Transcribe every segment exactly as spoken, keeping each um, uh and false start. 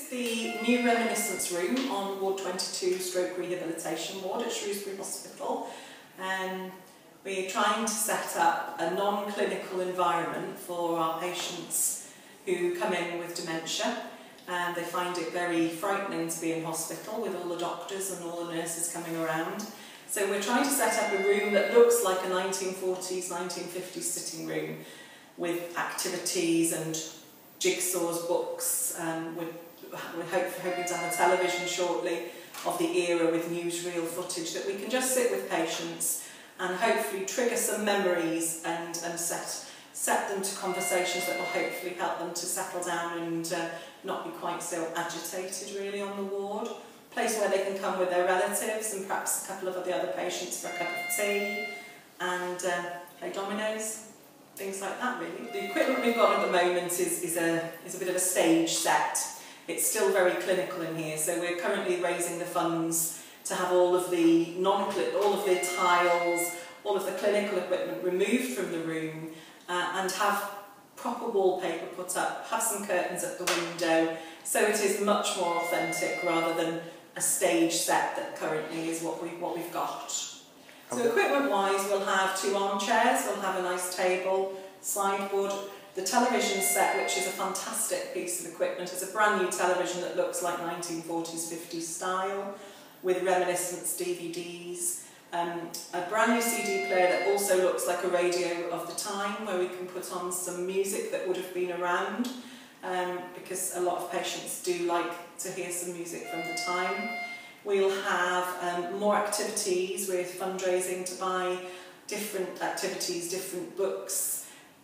is the new Reminiscence Room on Ward twenty-two Stroke Rehabilitation Ward at Shrewsbury Hospital. Um, we're trying to set up a non-clinical environment for our patients who come in with dementia, and they find it very frightening to be in hospital with all the doctors and all the nurses coming around. So we're trying to set up a room that looks like a nineteen forties, nineteen fifties sitting room with activities and jigsaws, books. Um, we're, we're hope, hoping to have a television shortly of the era with newsreel footage that we can just sit with patients and hopefully trigger some memories and, and set, set them to conversations that will hopefully help them to settle down and uh, not be quite so agitated really on the ward. A place where they can come with their relatives and perhaps a couple of the other patients for a cup of tea and uh, play dominoes. Things like that really. The equipment we've got at the moment is, is, a, is a bit of a stage set. It's still very clinical in here, so we're currently raising the funds to have all of the non all of the tiles, all of the clinical equipment removed from the room uh, and have proper wallpaper put up, have some curtains at the window, so it is much more authentic rather than a stage set that currently is what, we, what we've got. So equipment-wise, we'll have two armchairs, we'll have a nice table, sideboard, the television set, which is a fantastic piece of equipment. It's a brand new television that looks like nineteen forties, fifties style, with Reminiscence D V Ds, um, a brand new C D player that also looks like a radio of the time, where we can put on some music that would have been around, um, because a lot of patients do like to hear some music from the time. We'll have um, more activities. We're fundraising to buy different activities, different books,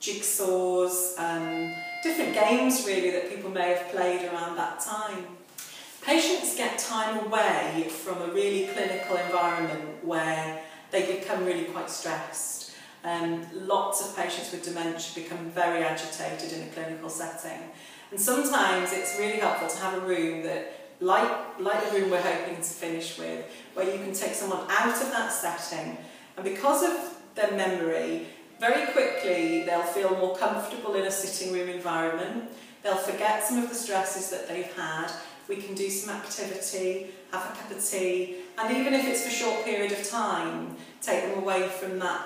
jigsaws, um, different games really that people may have played around that time. Patients get time away from a really clinical environment where they become really quite stressed. Um, lots of patients with dementia become very agitated in a clinical setting. And sometimes it's really helpful to have a room that Like, like the room we're hoping to finish with, where you can take someone out of that setting, and because of their memory, very quickly they'll feel more comfortable in a sitting room environment, they'll forget some of the stresses that they've had, we can do some activity, have a cup of tea, and even if it's for a short period of time, take them away from that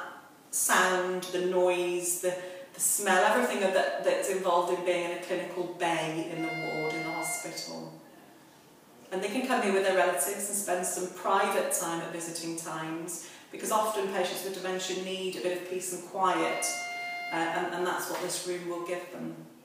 sound, the noise, the, the smell, everything that, that's involved in being in a clinical bay in the ward, in the hospital. And they can come here with their relatives and spend some private time at visiting times, because often patients with dementia need a bit of peace and quiet, uh, and, and that's what this room will give them.